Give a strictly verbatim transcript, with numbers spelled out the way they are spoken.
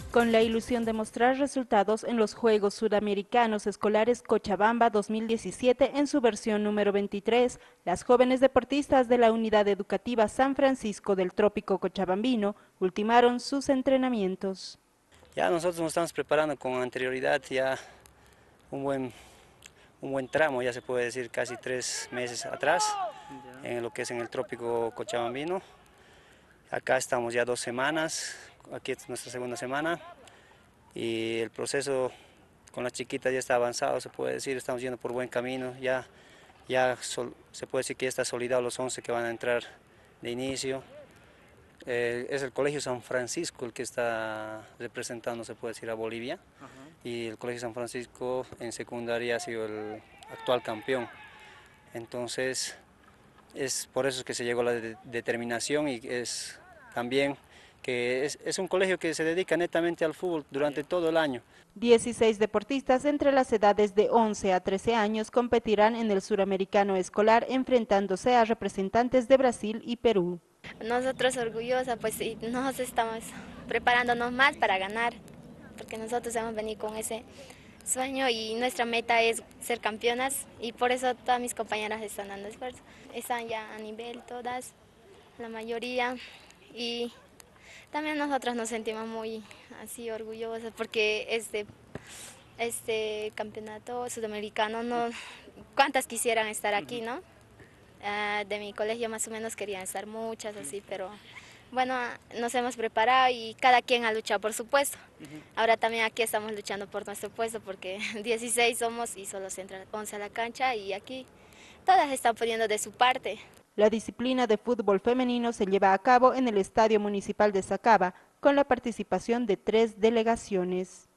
Con la ilusión de mostrar resultados en los Juegos Suramericanos Escolares Cochabamba dos mil diecisiete en su versión número veintitrés, las jóvenes deportistas de la Unidad Educativa San Francisco del Trópico Cochabambino ultimaron sus entrenamientos. Ya nosotros nos estamos preparando con anterioridad, ya un buen, un buen tramo, ya se puede decir casi tres meses atrás, en lo que es en el Trópico Cochabambino. Acá estamos ya dos semanas, aquí es nuestra segunda semana y el proceso con las chiquitas ya está avanzado, se puede decir, estamos yendo por buen camino, ya, ya sol, se puede decir que ya está solidado los once que van a entrar de inicio. Eh, es el Colegio San Francisco el que está representando, se puede decir, a Bolivia. Uh-huh. Y el Colegio San Francisco en secundaria ha sido el actual campeón. Entonces, es por eso que se llegó a la de determinación y es también que es, es un colegio que se dedica netamente al fútbol durante todo el año. dieciséis deportistas entre las edades de once a trece años competirán en el Suramericano Escolar enfrentándose a representantes de Brasil y Perú. Nosotros orgullosas, pues sí, nos estamos preparándonos más para ganar, porque nosotros hemos venido con ese sueño y nuestra meta es ser campeonas y por eso todas mis compañeras están dando esfuerzo. Están ya a nivel todas, la mayoría, y también nosotros nos sentimos muy así orgullosas porque este, este campeonato sudamericano, no, ¿cuántas quisieran estar aquí, no? Uh, de mi colegio más o menos querían estar muchas así, pero bueno, nos hemos preparado y cada quien ha luchado por su puesto. Uh-huh. Ahora también aquí estamos luchando por nuestro puesto porque dieciséis somos y solo se entra once a la cancha y aquí todas están poniendo de su parte. La disciplina de fútbol femenino se lleva a cabo en el Estadio Municipal de Sacaba con la participación de tres delegaciones.